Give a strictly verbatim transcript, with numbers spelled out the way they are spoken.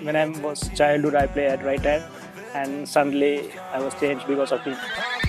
when I was childhood, I play at right hand, and suddenly I was changed because of him.